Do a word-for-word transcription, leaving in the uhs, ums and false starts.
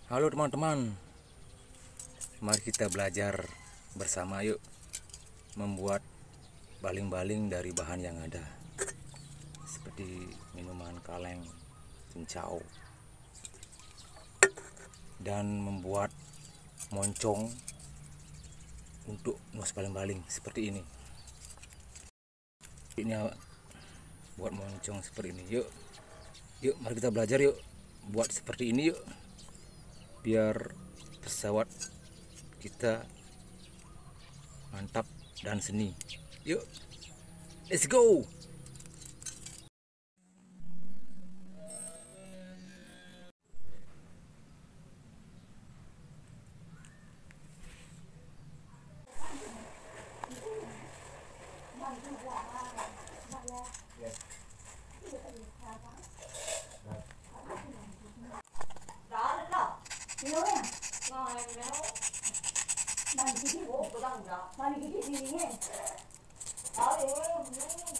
Halo teman-teman, mari kita belajar bersama yuk membuat baling-baling dari bahan yang ada, seperti minuman kaleng, cincau, dan membuat moncong untuk nuas baling-baling seperti ini. Ini buat moncong seperti ini. Yuk, yuk mari kita belajar yuk buat seperti ini yuk, biar pesawat kita mantap dan seni. Yuk, let's go. Mày cái gì bố của tao ra, mày cái gì gì nhỉ? Ờ,